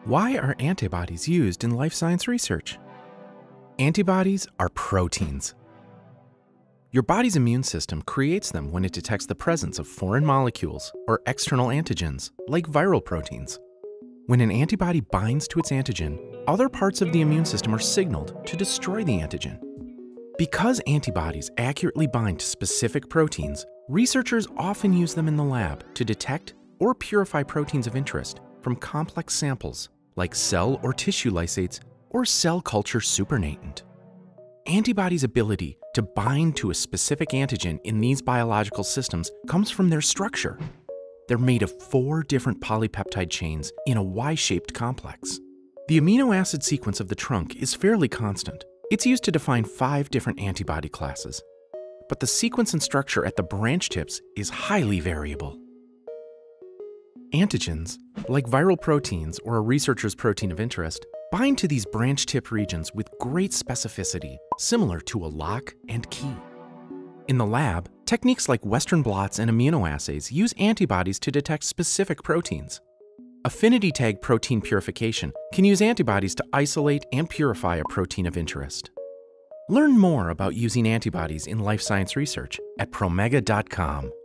Why are antibodies used in life science research? Antibodies are proteins. Your body's immune system creates them when it detects the presence of foreign molecules or external antigens, like viral proteins. When an antibody binds to its antigen, other parts of the immune system are signaled to destroy the antigen. Because antibodies accurately bind to specific proteins, researchers often use them in the lab to detect or purify proteins of interest from complex samples like cell or tissue lysates or cell culture supernatant. Antibodies' ability to bind to a specific antigen in these biological systems comes from their structure. They're made of 4 different polypeptide chains in a Y-shaped complex. The amino acid sequence of the trunk is fairly constant. It's used to define 5 different antibody classes. But the sequence and structure at the branch tips is highly variable. Antigens, like viral proteins or a researcher's protein of interest, bind to these branch tip regions with great specificity, similar to a lock and key. In the lab, techniques like Western blots and immunoassays use antibodies to detect specific proteins. Affinity tag protein purification can use antibodies to isolate and purify a protein of interest. Learn more about using antibodies in life science research at Promega.com.